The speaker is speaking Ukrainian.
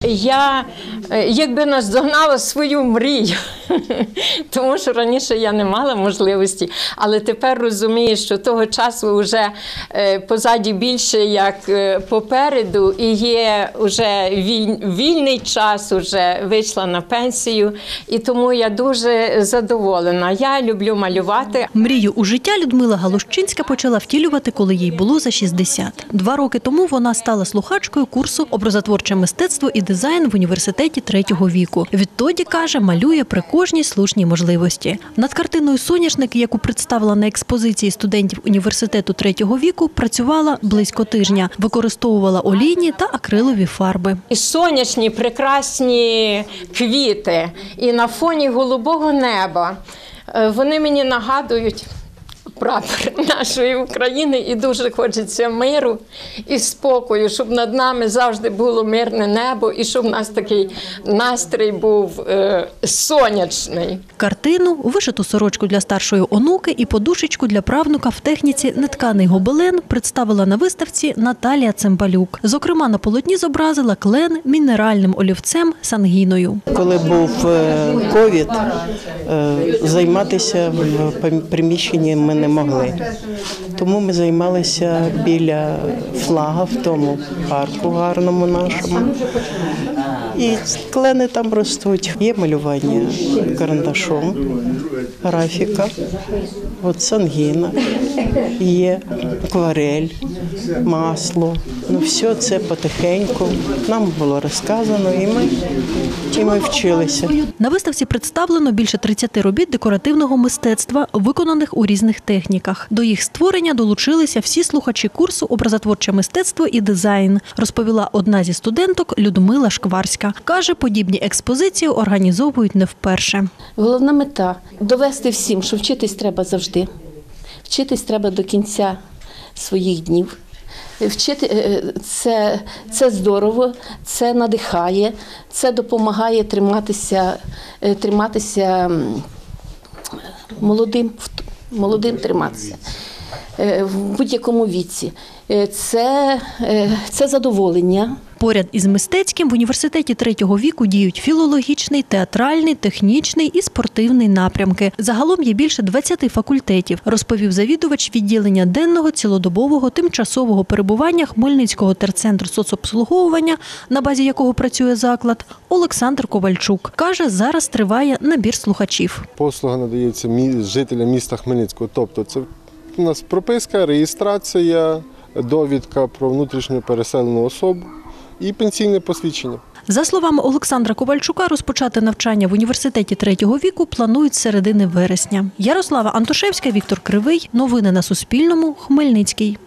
Я якби наздогнала свою мрію, тому що раніше я не мала можливості, але тепер розумію, що того часу вже позаді більше, як попереду, і є вже вільний час, вже вийшла на пенсію, і тому я дуже задоволена. Я люблю малювати. Мрію у життя Людмила Галущинська почала втілювати, коли їй було за 60. 2 роки тому вона стала слухачкою курсу «Образотворче мистецтво і дизайн» в університеті третього віку. Відтоді, каже, малює при кожній слушній можливості. Над картиною «Соняшник», яку представила на експозиції студентів університету третього віку, працювала близько тижня. Використовувала олійні та акрилові фарби. І сонячні, прекрасні квіти, і на фоні голубого неба. Вони мені нагадують прапор нашої України, і дуже хочеться миру і спокою, щоб над нами завжди було мирне небо і щоб у нас такий настрій був сонячний. Картину, вишиту сорочку для старшої онуки і подушечку для правнука в техніці нетканий гобелен представила на виставці Наталія Цимбалюк. Зокрема, на полотні зобразила клен мінеральним олівцем сангіною. Коли був ковід, займатися в приміщенні ми не могли. Тому ми займалися біля флага в тому парку гарному нашому. І клени там ростуть. Є малювання карандашом, графіка, от сангіна, є акварель, масло. Ну, все це потихеньку нам було розказано, і ми вчилися. На виставці представлено більше 30 робіт декоративного мистецтва, виконаних у різних техніках. До їх створення долучилися всі слухачі курсу «Образотворче мистецтво і дизайн», розповіла одна зі студенток Людмила Шкварська. Каже, подібні експозиції організовують не вперше. Головна мета – довести всім, що вчитись треба завжди. Вчитись треба до кінця своїх днів. Вчити це здорово, це надихає, це допомагає триматися молодим триматися в будь-якому віці. Це задоволення. Поряд із мистецьким в університеті третього віку діють філологічний, театральний, технічний і спортивний напрямки. Загалом є більше 20 факультетів, розповів завідувач відділення денного, цілодобового, тимчасового перебування Хмельницького терцентру соцобслуговування, на базі якого працює заклад, Олександр Ковальчук. Каже, зараз триває набір слухачів. Послуга надається жителям міста Хмельницького, тобто це у нас прописка, реєстрація, довідка про внутрішньо переселену особу і пенсійне посвідчення. За словами Олександра Ковальчука, розпочати навчання в університеті третього віку планують з середини вересня. Ярослава Антошевська, Віктор Кривий. Новини на Суспільному. Хмельницький.